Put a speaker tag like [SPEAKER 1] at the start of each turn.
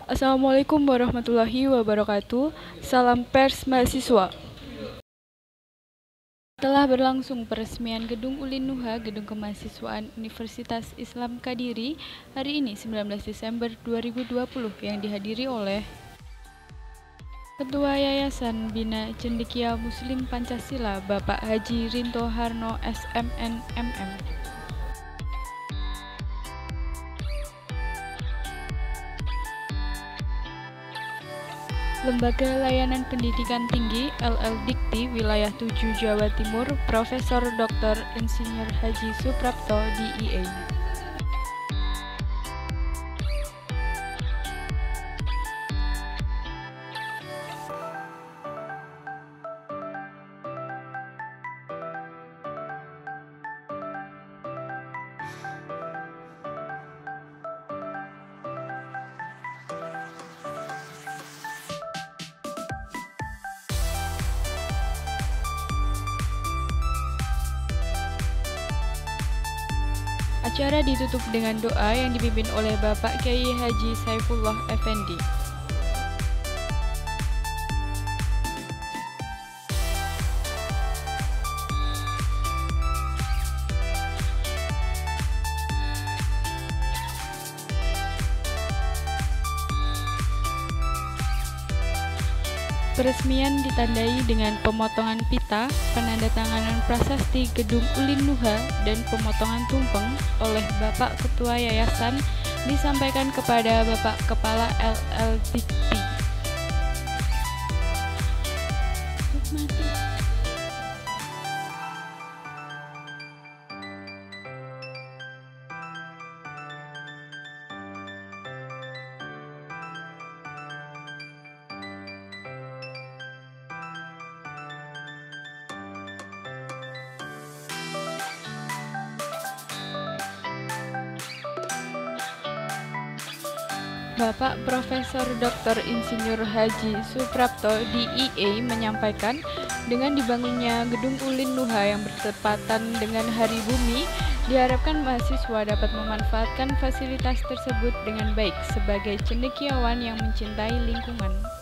[SPEAKER 1] Assalamualaikum warahmatullahi wabarakatuh. Salam pers mahasiswa. Telah berlangsung peresmian Gedung Ulin Nuha, Gedung Kemahasiswaan Universitas Islam Kadiri, hari ini 19 Desember 2020 yang dihadiri oleh Ketua Yayasan Bina Cendekia Muslim Pancasila, Bapak Haji Rinto Harno SMN MM. Lembaga Layanan Pendidikan Tinggi LL Dikti Wilayah 7 Jawa Timur, Profesor Dr. Insinyur Haji Suprapto DIA. Acara ditutup dengan doa yang dipimpin oleh Bapak Kiai Haji Saifullah Effendi. Peresmian ditandai dengan pemotongan pita, penandatanganan prasasti Gedung Ulin Nuha, dan pemotongan tumpeng oleh Bapak Ketua Yayasan disampaikan kepada Bapak Kepala LL Dikti. Bapak Profesor Dr. Insinyur Haji Suprapto DIA menyampaikan, dengan dibangunnya Gedung Ulin Nuha yang bertepatan dengan Hari Bumi, diharapkan mahasiswa dapat memanfaatkan fasilitas tersebut dengan baik sebagai cendekiawan yang mencintai lingkungan.